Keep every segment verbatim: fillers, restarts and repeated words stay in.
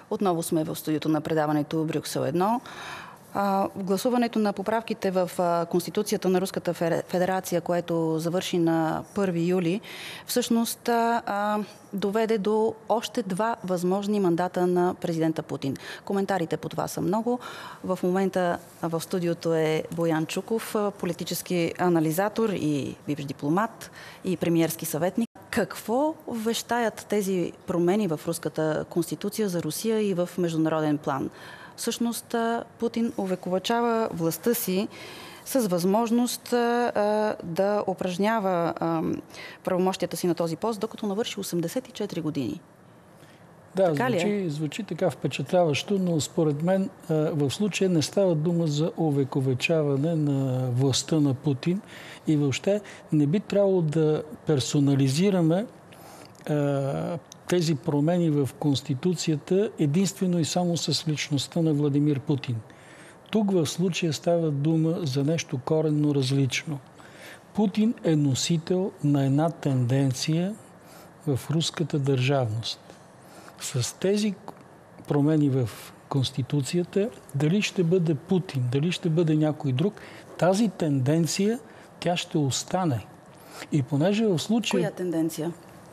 Отново сме в студиото на предаването Брюксел едно. Гласуването на поправките в Конституцията на Руската федерация, което завърши на първи юли, всъщност доведе до още два възможни мандата на президента Путин. Коментарите по това са много. В момента в студиото е Боян Чуков, политически анализатор и бивш дипломат и премиерски съветник. Какво вещаят тези промени в Руската конституция за Русия и в международен план? Всъщност Путин увековечава властта си с възможност а, да упражнява а, правомощията си на този пост, докато навърши осемдесет и четири години. Да, така звучи, ли е? звучи така впечатляващо, но според мен а, в случая не става дума за увековечаване на властта на Путин и въобще не би трябвало да персонализираме а, тези промени в Конституцията единствено и само с личността на Владимир Путин. Тук в случая става дума за нещо коренно различно. Путин е носител на една тенденция в руската държавност. С тези промени в Конституцията, дали ще бъде Путин, дали ще бъде някой друг, тази тенденция, тя ще остане. И понеже в случая... Коя тенденция?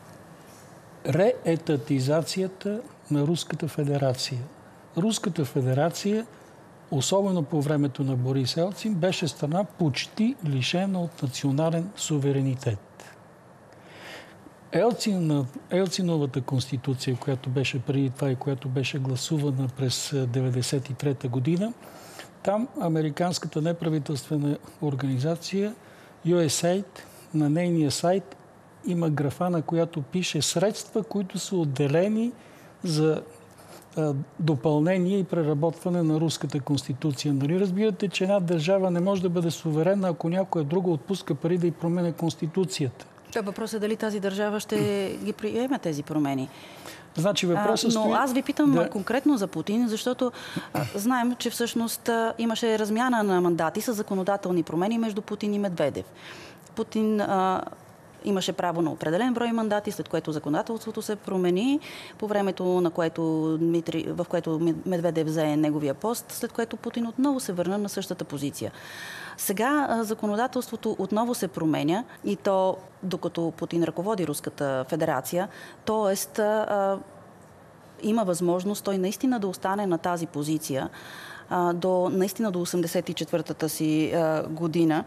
Реетатизацията на Руската федерация. Руската федерация, особено по времето на Борис Елцин, беше страна почти лишена от национален суверенитет. Елцин, Елциновата конституция, която беше преди това и която беше гласувана през деветдесет и трета година, там американската неправителствена организация ю ес ей ай ди на нейния сайт има графа, на която пише средства, които са отделени за а, допълнение и преработване на Руската конституция. Нали разбирате, че една държава не може да бъде суверенна, ако някоя друга отпуска пари да й променя конституцията? Да, въпросът е дали тази държава ще ги приеме тези промени. Значи въпросът а, но стои... аз ви питам да. конкретно за Путин, защото а, знаем, че всъщност а, имаше размяна на мандати с законодателни промени между Путин и Медведев. Путин... А, имаше право на определен брой мандати, след което законодателството се промени, по времето, на което Дмитрий, в което Медведев взе неговия пост, след което Путин отново се върна на същата позиция. Сега законодателството отново се променя и то, докато Путин ръководи Руската федерация, т.е. има възможност той наистина да остане на тази позиция до, наистина до осемдесет и четвъртата си година.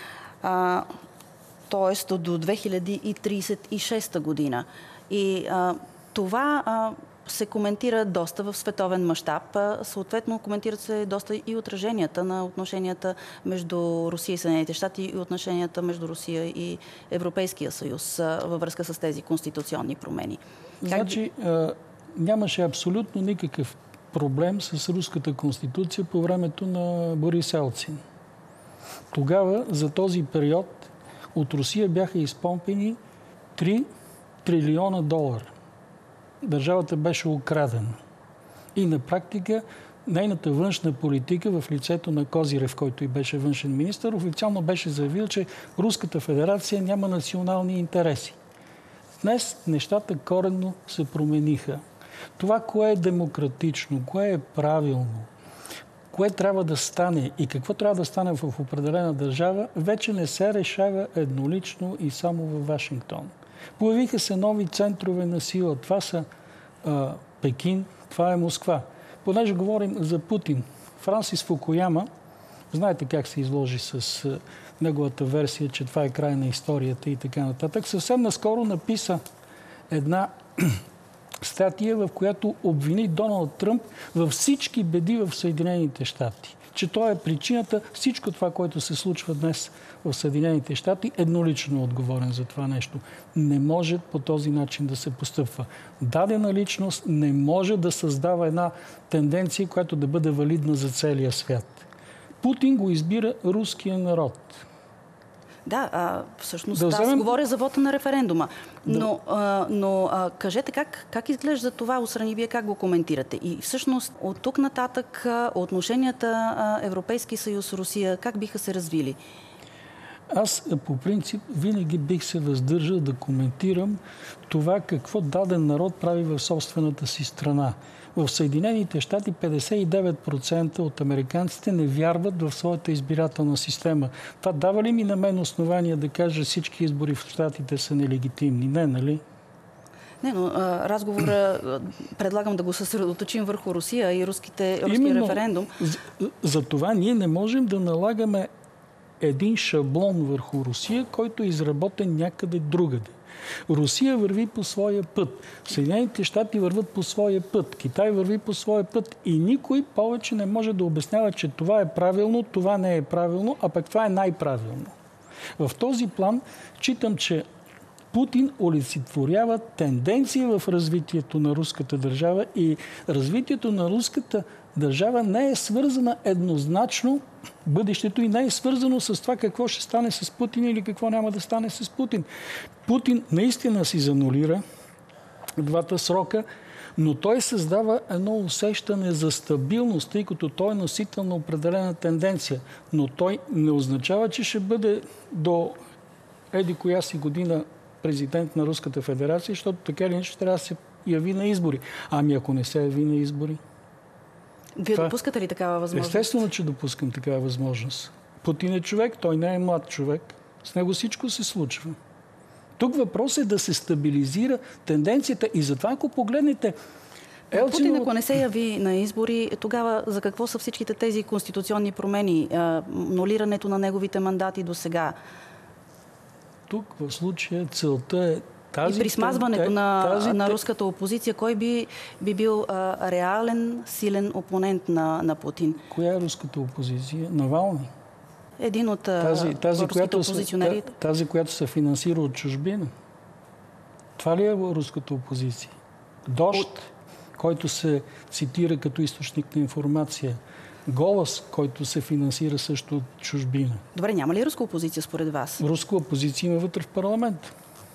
Т.е. до две хиляди тридесет и шеста година. И а, това а, се коментира доста в световен мащаб. Съответно, коментират се доста и отраженията на отношенията между Русия и Съединените щати и отношенията между Русия и Европейския съюз а, във връзка с тези конституционни промени. Значи, а, нямаше абсолютно никакъв проблем с Руската конституция по времето на Борис Елцин. Тогава, за този период, от Русия бяха изпомпени три трилиона долара. Държавата беше украдена. И на практика нейната външна политика в лицето на Козирев, който и беше външен министър, официално беше заявил, че Руската федерация няма национални интереси. Днес нещата коренно се промениха. Това, кое е демократично, кое е правилно, кое трябва да стане и какво трябва да стане в определена държава, вече не се решава еднолично и само във Вашингтон. Появиха се нови центрове на сила. Това са а, Пекин, това е Москва. Понеже говорим за Путин, Франсис Фукуяма, знаете как се изложи с а, неговата версия, че това е край на историята и така нататък, съвсем наскоро написа една статия, в която обвини Доналд Тръмп във всички беди в Съединените щати. Че той е причината всичко това, което се случва днес в Съединените щати, еднолично отговорен за това нещо. Не може по този начин да се постъпва. Дадена личност не може да създава една тенденция, която да бъде валидна за целия свят. Путин го избира руския народ. Да, а, всъщност да аз вземем... говоря за вота на референдума. Да. Но, а, но а, кажете как, как изглежда това, отстрани вие как го коментирате? И всъщност от тук нататък отношенията Европейски съюз, Русия, как биха се развили? Аз по принцип винаги бих се въздържал да коментирам това какво даден народ прави в собствената си страна. В Съединените щати петдесет и девет процента от американците не вярват в своята избирателна система. Това дава ли ми на мен основание да кажа всички избори в щатите са нелегитимни? Не, нали? Не, но а, разговора предлагам да го съсредоточим върху Русия и руските, руския Именно, референдум. За, за това ние не можем да налагаме един шаблон върху Русия, който е изработен някъде другаде. Русия върви по своя път. Съединените щати върват по своя път. Китай върви по своя път. И никой повече не може да обяснява, че това е правилно, това не е правилно, а пък това е най-правилно. В този план читам, че Путин олицетворява тенденция в развитието на руската държава и развитието на руската държава не е свързана еднозначно, бъдещето и не е свързано с това какво ще стане с Путин или какво няма да стане с Путин. Путин наистина си занулира двата срока, но той създава едно усещане за стабилност, тъй като той е носител на определена тенденция. Но той не означава, че ще бъде до еди коя си година президент на Руската федерация, защото така или иначе трябва да се яви на избори. Ами ако не се яви на избори? Вие Това... допускате ли такава възможност? Естествено, че допускам такава възможност. Путин е човек, той не е млад човек. С него всичко се случва. Тук въпрос е да се стабилизира тенденцията и затова, ако погледнете Елцинов... Путин, ако не се яви на избори, тогава за какво са всичките тези конституционни промени? Нулирането на неговите мандати до сега? Тук в случая целта е тази... И при смазването на, тази... на руската опозиция, кой би, би бил а, реален, силен опонент на, на Путин? Коя е руската опозиция? Навални. Един от тази, тази, която опозиционери. Се, тази, която се финансира от чужбина. Това ли е руската опозиция? Дожд, от... който се цитира като източник на информация. Голос, който се финансира също от чужбина. Добре, няма ли руска опозиция според вас? Руска опозиция има вътре в парламент.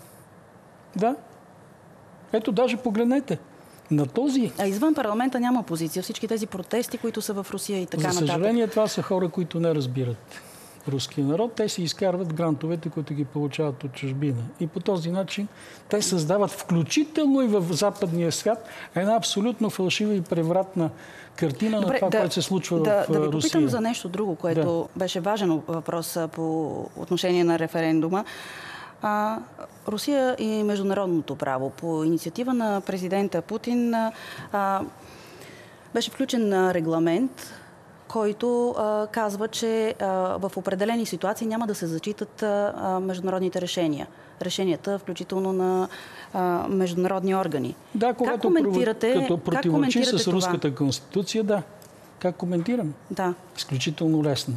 Да. Ето, даже погледнете. На този... А извън парламента няма опозиция. Всички тези протести, които са в Русия и така нататък. За съжаление, това са хора, които не разбират руския народ. Те си изкарват грантовете, които ги получават от чужбина. И по този начин те създават, включително и в западния свят, една абсолютно фалшива и превратна картина. Добре, на това, да, което се случва да, в да Русия. Да ви попитам за нещо друго, което да. беше важен въпрос по отношение на референдума. А, Русия и международното право. По инициатива на президента Путин а, беше включен регламент, който а, казва, че а, в определени ситуации няма да се зачитат а, международните решения. Решенията, включително на а, международни органи. Да, когато как коментирате, като противоречи с това? руската конституция, да. Как коментирам? Да. Изключително лесно.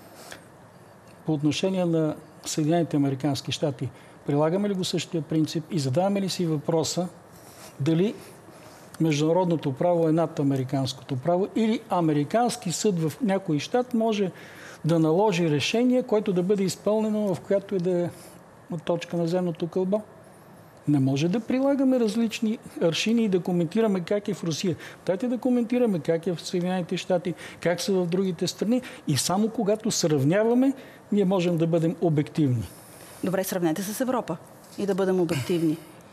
По отношение на Съединените американски щати, прилагаме ли го същия принцип и задаваме ли си въпроса дали международното право е над американското право или американски съд в някой щат може да наложи решение, което да бъде изпълнено в която и да е точка на земното кълбо. Не може да прилагаме различни аршини и да коментираме как е в Русия. Дайте да коментираме как е в Съединените щати, как са в другите страни и само когато сравняваме, ние можем да бъдем обективни. Добре, сравнете с Европа и да бъдем обективни.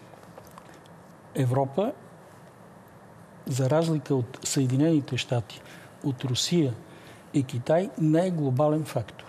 Европа, за разлика от Съединените щати, от Русия и Китай, не е глобален фактор.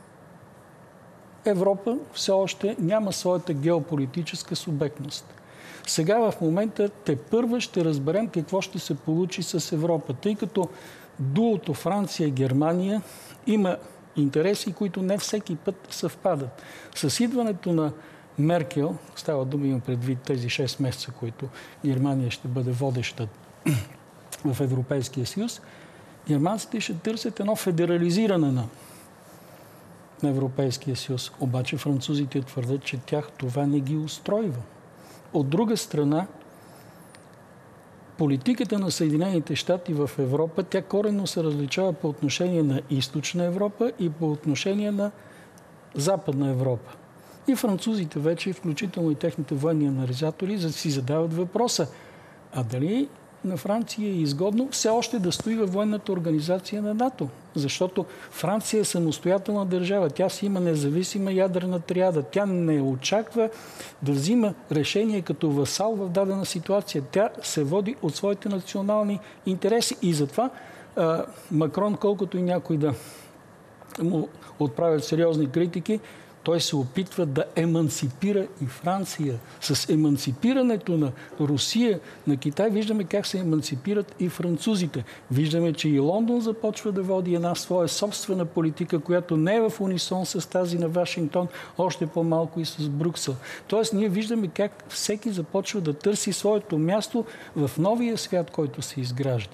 Европа все още няма своята геополитическа субектност. Сега в момента тепърва ще разберем какво ще се получи с Европа, тъй като дуото Франция и Германия има интереси, които не всеки път съвпадат. С идването на Меркел, става дума, има предвид тези шест месеца, които Германия ще бъде водеща в Европейския съюз, германците ще търсят едно федерализиране на на Европейския съюз. Обаче французите твърдят, че тях това не ги устройва. От друга страна, политиката на Съединените щати в Европа, тя коренно се различава по отношение на Източна Европа и по отношение на Западна Европа. И французите вече, включително и техните военни анализатори, си задават въпроса, а дали на Франция е изгодно все още да стои във военната организация на НАТО. Защото Франция е самостоятелна държава. Тя си има независима ядрена триада. Тя не очаква да взима решение като васал в дадена ситуация. Тя се води от своите национални интереси. И затова а, Макрон, колкото и някой да му отправят сериозни критики, той се опитва да еманципира и Франция. С еманципирането на Русия, на Китай, виждаме как се еманципират и французите. Виждаме, че и Лондон започва да води една своя собствена политика, която не е в унисон с тази на Вашингтон, още по-малко и с Брюксел. Тоест, ние виждаме как всеки започва да търси своето място в новия свят, който се изгражда.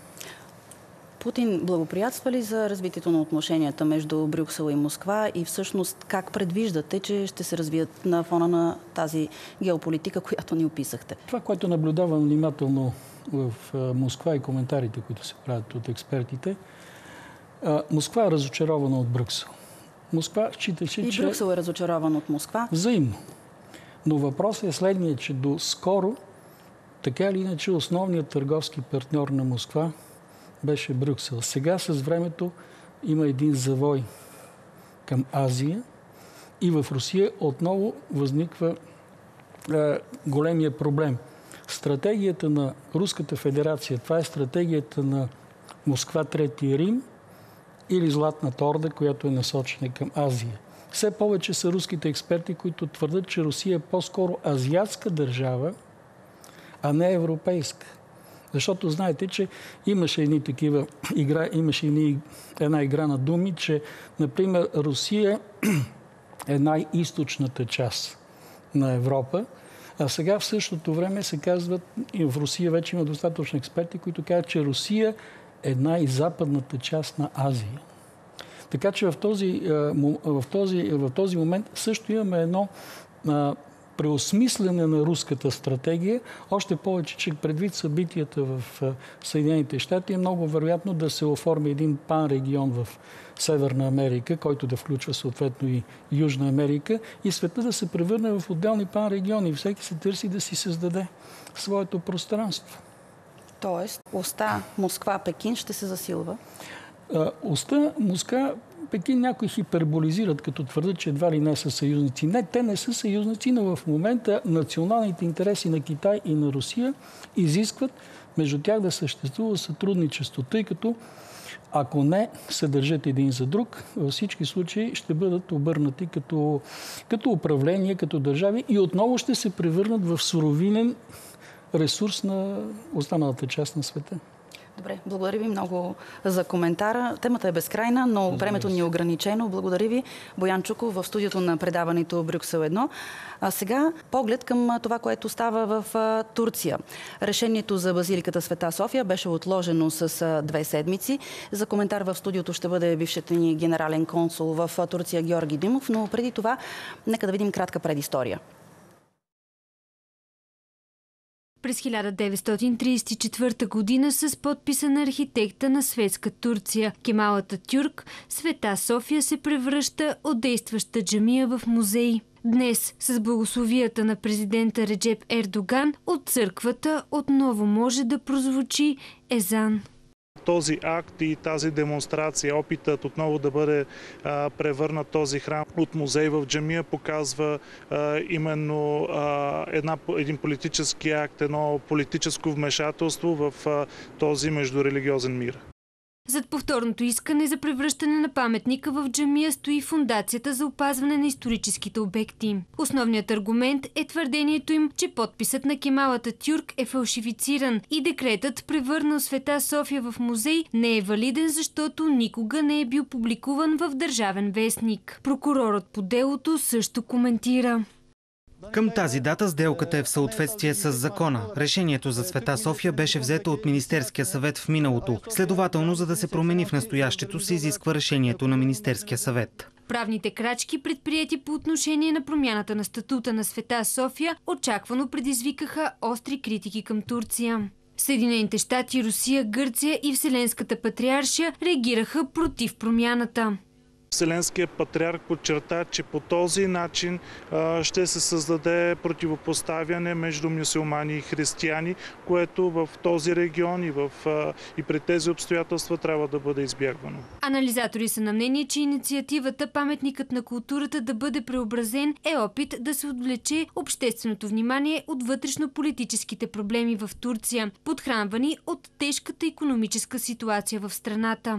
Путин благоприятства ли за развитието на отношенията между Брюксел и Москва и всъщност как предвиждате, че ще се развият на фона на тази геополитика, която ни описахте? Това, което наблюдавам внимателно в Москва и коментарите, които се правят от експертите, Москва е разочарована от Брюксел. Москва считаше, и че... И Брюксел е разочарован от Москва? Взаимно. Но въпросът е следният, че до скоро, така или иначе, основният търговски партньор на Москва беше Брюксел. Сега с времето има един завой към Азия и в Русия отново възниква е, големия проблем. Стратегията на Руската федерация, това е стратегията на Москва Трети Рим или Златната орда, която е насочена към Азия. Все повече са руските експерти, които твърдят, че Русия е по-скоро азиатска държава, а не европейска. Защото знаете, че имаше едни такива игра, имаше едни, една игра на думи, че, например, Русия е най-източната част на Европа, а сега в същото време се казват, и в Русия вече има достатъчно експерти, които казват, че Русия е най-западната част на Азия. Така че в този, в този, в този момент също имаме едно преосмислене на руската стратегия, още повече, че предвид събитията в Съединените щати е много вероятно да се оформи един панрегион в Северна Америка, който да включва съответно и Южна Америка, и света да се превърне в отделни панрегиони. Всеки се търси да си създаде своето пространство. Тоест, оста Москва-Пекин ще се засилва? Оста Москва Пекин някои хиперболизират, като твърдят, че едва ли не са съюзници. Не, те не са съюзници, но в момента националните интереси на Китай и на Русия изискват между тях да съществува сътрудничество, тъй като ако не се държат един за друг, във всички случаи ще бъдат обърнати като, като управление, като държави и отново ще се превърнат в суровинен ресурс на останалата част на света. Добре, благодаря ви много за коментара. Темата е безкрайна, но благодаря, времето ни е ограничено. Благодаря ви, Боян Чуков, в студиото на предаването Брюксел едно. А сега поглед към това, което става в Турция. Решението за базиликата Света София беше отложено с две седмици. За коментар в студиото ще бъде бившият ни генерален консул в Турция Георги Димов, но преди това нека да видим кратка предистория. През хиляда деветстотин тридесет и четвърта година с подписа на архитекта на светска Турция Кемал Ататюрк, Света София се превръща от действаща джамия в музей. Днес, с благословията на президента Реджеп Ердоган, от църквата отново може да прозвучи езан. Този акт и тази демонстрация, опитът отново да бъде а, превърнат този храм от музей в джамия, показва а, именно а, една, един политически акт, едно политическо вмешателство в а, този междурелигиозен мир. Зад повторното искане за превръщане на паметника в джамия стои Фондацията за опазване на историческите обекти. Основният аргумент е твърдението им, че подписът на Кемал Ататюрк е фалшифициран и декретът, превърнал Света София в музей, не е валиден, защото никога не е бил публикуван в Държавен вестник. Прокурорът по делото също коментира. Към тази дата сделката е в съответствие с закона. Решението за Света София беше взето от Министерския съвет в миналото. Следователно, за да се промени в настоящето, се изисква решението на Министерския съвет. Правните крачки, предприети по отношение на промяната на статута на Света София, очаквано предизвикаха остри критики към Турция. Съединените щати, Русия, Гърция и Вселенската патриаршия реагираха против промяната. Вселенският патриарх подчерта, че по този начин ще се създаде противопоставяне между мюсюлмани и християни, което в този регион и, в, и при тези обстоятелства трябва да бъде избягвано. Анализатори са на мнение, че инициативата паметникът на културата да бъде преобразен е опит да се отвлече общественото внимание от вътрешно-политическите проблеми в Турция, подхранвани от тежката икономическа ситуация в страната.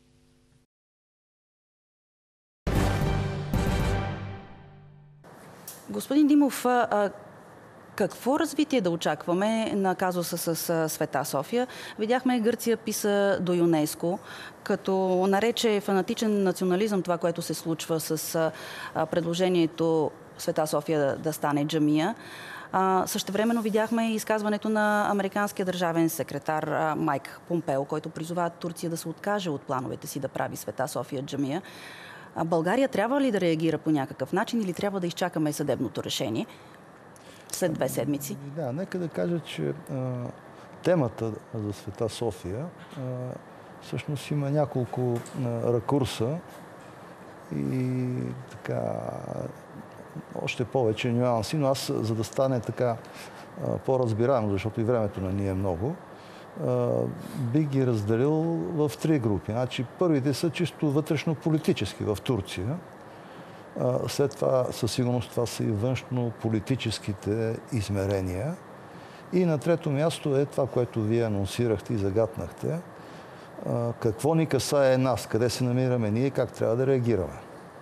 Господин Димов, какво развитие да очакваме на казуса с Света София? Видяхме, Гърция писа до ЮНЕСКО, като нарече фанатичен национализъм това, което се случва с предложението Света София да стане джамия. Същевременно видяхме изказването на американския държавен секретар Майк Помпео, който призова Турция да се откаже от плановете си да прави Света София джамия. А България трябва ли да реагира по някакъв начин или трябва да изчакаме съдебното решение след две седмици? Да, нека да кажа, че а, темата за Света София а, всъщност има няколко а, ракурса и така още повече нюанси, но аз, за да стане така по-разбираемо, защото и времето на ние е много, бих ги разделил в три групи. Значи, първите са чисто вътрешно-политически в Турция. След това, със сигурност, това са и външно-политическите измерения. И на трето място е това, което вие анонсирахте и загатнахте. Какво ни касае нас, къде се намираме ние и как трябва да реагираме.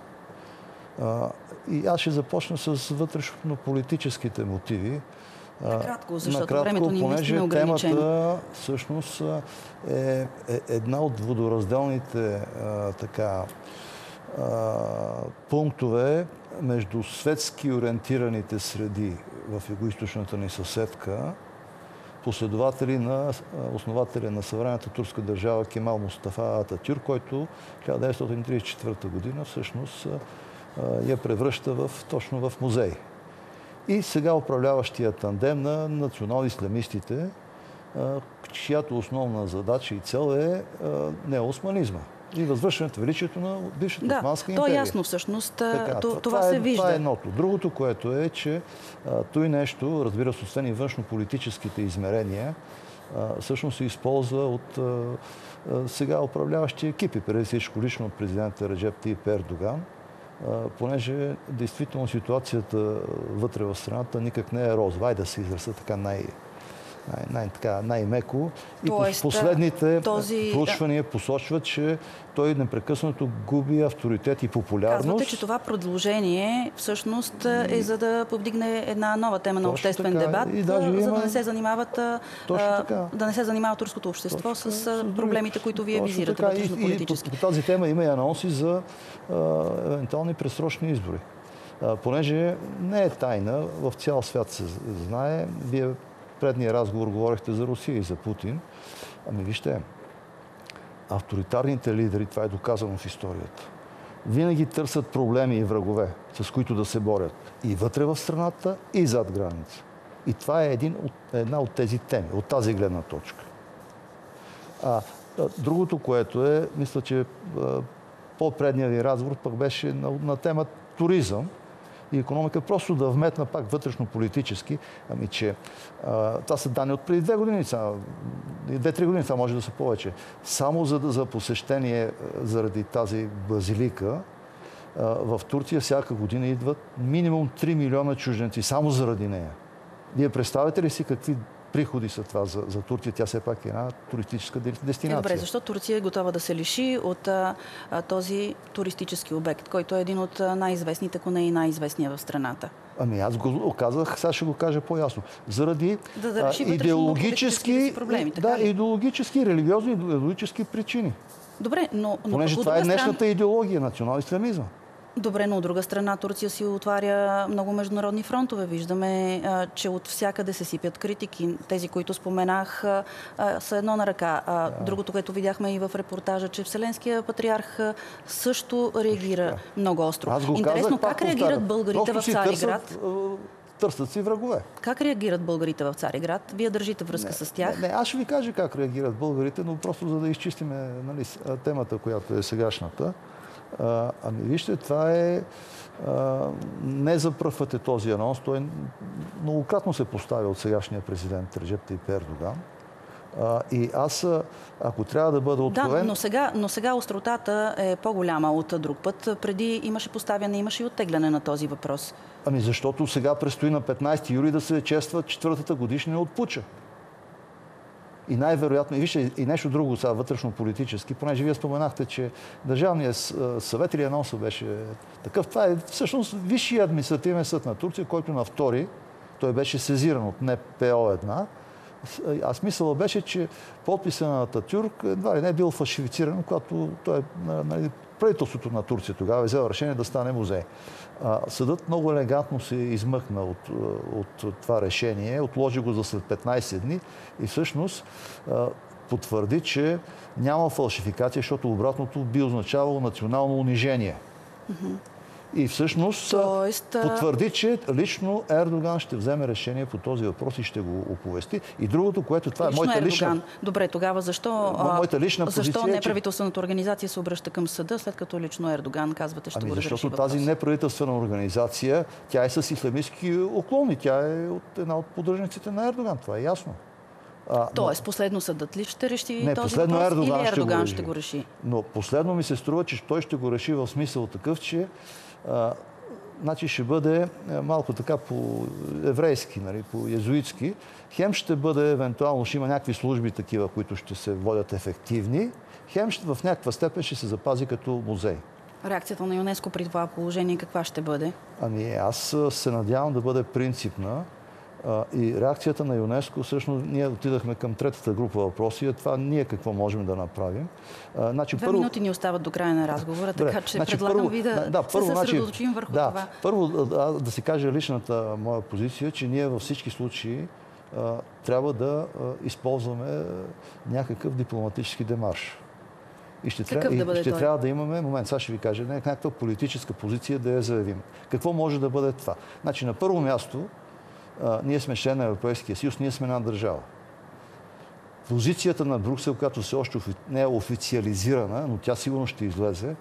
И аз ще започна с вътрешно-политическите мотиви. Накратко, защото Накратко, времето ни понеже е ограничено. темата всъщност е, е една от водоразделните а, така, а, пунктове между светски ориентираните среди в югоизточната ни съседка, последователи на основателя на съвременната турска държава Кемал Мустафа Ататюрк, който хиляда деветстотин тридесет и четвърта година всъщност я превръща в, точно в музей. И сега управляващия тандем на национал-ислямистите, чиято основна задача и цел е неоосманизма и възвръщането величието на бившата да, Османска империя. Да, то е ясно всъщност. Така, това това се е, вижда. Това е едното. Другото, което е, че той нещо, разбира се, освен и външно-политическите измерения, всъщност се използва от сега управляващи екипи, преди всичко лично от президента Реджеп Таип Ердоган, понеже действително ситуацията вътре в страната никак не е розова. Ай да се изразя така най- най- най- така, най-меко. И Тоест, последните този... проучвания посочват, че той непрекъснато губи авторитет и популярност. Казвате, че това предложение всъщност е за да повдигне една нова тема на обществен така. дебат, И даже за има... да не се занимават, а, да не се занимава турското общество Точно с така, проблемите, които вие визирате вътрешно-политически. И, и по, по тази тема има и анонси за а, евентуални предсрочни избори. А, понеже не е тайна, в цял свят се знае, вие предния разговор говорихте за Русия и за Путин. Ами вижте, авторитарните лидери, това е доказано в историята, винаги търсят проблеми и врагове, с които да се борят и вътре в страната, и зад граница. И това е един от, една от тези теми, от тази гледна точка. А, другото, което е, мисля, че по-предния ви разговор пък беше на, на тема туризъм и икономика, просто да вметна пак вътрешно-политически, ами че а, това са данни от преди две години, две-три години, това може да са повече. Само за, за посещение заради тази базилика а, в Турция всяка година идват минимум три милиона чужденци, само заради нея. Вие представяте ли си какви приходи са това за, за Турция? Тя все пак е една туристическа дестинация. Е, добре, защо Турция е готова да се лиши от а, този туристически обект, който е един от най-известните, ако не и най-известния в страната? Ами аз го казах, сега ще го кажа по-ясно. Заради да, да реши идеологически, проблеми, да, идеологически, религиозни идеологически причини. Добре, но... но понеже това е днешната стран... идеология, национал-ислямизма. Добре, но от друга страна Турция си отваря много международни фронтове. Виждаме, а, че от всякъде се сипят критики. Тези, които споменах, а, а, са едно на ръка. А, да. Другото, което видяхме и в репортажа, че Вселенския патриарх също реагира много остро. Интересно, казах, как реагират българите в Цариград? Търсят, търсят си врагове. Как реагират българите в Цариград? Вие държите връзка не, с тях? Не, не, аз ще ви кажа как реагират българите, но просто за да изчистиме, нали, темата, която е сегашната. А, ами вижте, това е а, не за пръв път е този анонс. Той многократно се поставя от сегашния президент Реджеп Тайип Ердоган. А, и аз, ако трябва да бъда откровен... Да, но сега, но сега остротата е по-голяма от друг път. Преди имаше поставяне, имаше и оттегляне на този въпрос. Ами защото сега предстои на петнайсети юли да се чества четвъртата годишнина от пуча. И най-вероятно, и вижте, и нещо друго сега вътрешно-политически, понеже вие споменахте, че Държавният съвет или анонсът беше такъв. Това е всъщност Висшият административен съд на Турция, който на втори, той беше сезиран от Н П О една. А смисълът беше, че подписа на Ататюрк едва ли не е бил фалшифициран, когато той, нали, правителството на Турция тогава е взел решение да стане музей. Съдът много елегантно се измъкна от, от, от това решение, отложи го за след петнайсет дни и всъщност потвърди, че няма фалшификация, защото обратното би означавало национално унижение. Mm-hmm. И всъщност Тоест... потвърди, че лично Ердоган ще вземе решение по този въпрос и ще го оповести. И другото, което това лично е моята лична... Ердоган. Добре, тогава защо, моята лична защо позиция, неправителствената организация се обръща към съда, след като лично Ердоган казвате, ще ами го разреши защото въпрос? Тази неправителствена организация, тя е с ислямистки уклони. Тя е от една от поддръжниците на Ердоган. Това е ясно. А, Тоест, но... последно съдът ли ще реши не, този въпрос Ердоган или Ердоган ще ще го реши? Но последно ми се струва, че той ще го реши в смисъл такъв, че а, значи ще бъде малко така по еврейски, нали, по езуитски. Хем ще бъде, евентуално ще има някакви служби такива, които ще се водят ефективни. Хем ще, в някаква степен ще се запази като музей. Реакцията на ЮНЕСКО при това положение каква ще бъде? Ами аз се надявам да бъде принципна. И реакцията на ЮНЕСКО, всъщност, ние отидахме към третата група въпроси, а това ние какво можем да направим. Значи, Две първо... минути ни остават до края на разговора, Добре, така че значи, предлагам първо, ви да, да, се първо, съсредоточим значи, върху да, това. Първо да, да си кажа личната моя позиция, че ние във всички случаи а, трябва да а, използваме някакъв дипломатически демарш. И ще, трябва, да и ще трябва да имаме, момент, сега ще ви кажа, някаква политическа позиция да я заявим. Какво може да бъде това? Значи, на първо място, а, ние сме член на Европейския съюз, ние сме една държава. Позицията на Брюксел, която все още не е официализирана, но тя сигурно ще излезе,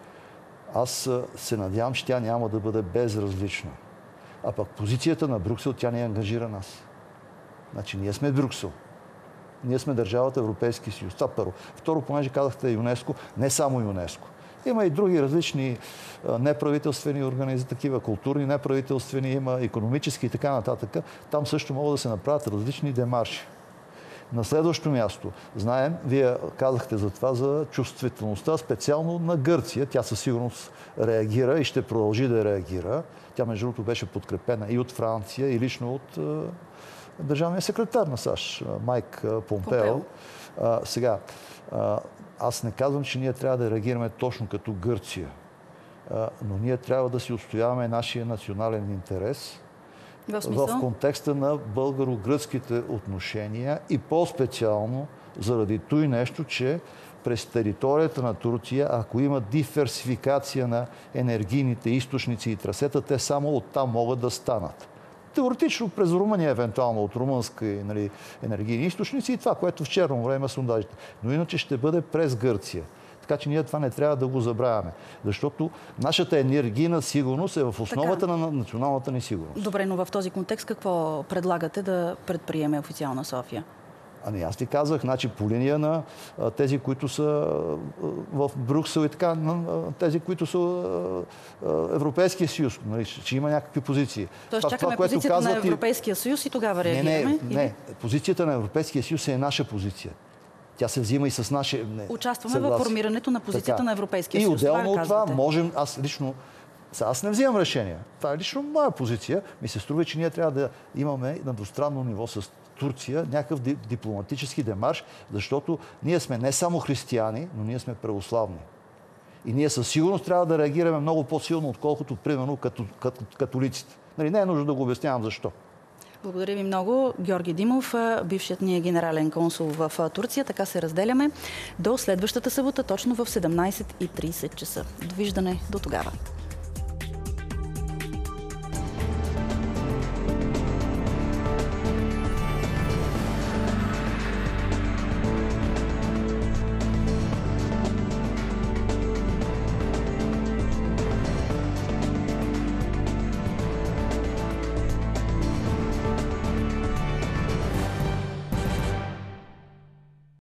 аз се надявам, че тя няма да бъде безразлична. А пък позицията на Брюксел, тя не ангажира нас. Значи, ние сме Брюксел. Ние сме държавата Европейски съюз. Това първо. Второ, понеже казахте ЮНЕСКО, не само ЮНЕСКО. Има и други различни неправителствени организации, такива културни, неправителствени, има икономически и така нататък. Там също могат да се направят различни демарши. На следващо място, знаем, вие казахте за това, за чувствителността, специално на Гърция. Тя със сигурност реагира и ще продължи да реагира. Тя, между другото, беше подкрепена и от Франция, и лично от е, държавния секретар на САЩ, Майк Помпео. Помпео. А, сега, а, аз не казвам, че ние трябва да реагираме точно като Гърция, а, но ние трябва да си отстояваме нашия национален интерес в, в контекста на българо-гръцките отношения и по-специално заради той нещо, че през територията на Турция, ако има диверсификация на енергийните източници и трасета, те само оттам могат да станат. Теоретично през Румъния, евентуално от румънски, нали, енергийни източници и това, което в Черно море има сондажите. Но иначе ще бъде през Гърция. Така че ние това не трябва да го забравяме. Защото нашата енергийна сигурност е в основата така на националната ни сигурност. Добре, но в този контекст какво предлагате да предприеме официална София? Ами аз ти казах, значи по линия на а, тези, които са а, в Брюксел и така, на тези, които са а, Европейския съюз, нали, че има някакви позиции. Тоест това, чакаме това, позицията казват, на Европейския съюз и тогава реагираме? Не, не, не. Позицията на Европейския съюз е наша позиция. Тя се взима и с наше не, Участваме съгласие. В формирането на позицията така. на Европейския съюз. И отделно от това можем, аз лично, аз не взимам решения. Това е лично моя позиция. Ми се струва, че ние трябва да имаме на двустранно ниво с Турция някакъв дипломатически демарш, защото ние сме не само християни, но ние сме православни. И ние със сигурност трябва да реагираме много по-силно, отколкото, примерно, като, като католиците. Нали, не е нужно да го обяснявам защо. Благодаря ви много. Георги Димов, бившият ни генерален консул в Турция. Така се разделяме до следващата събота, точно в седемнайсет и трийсет часа. Довиждане до тогава.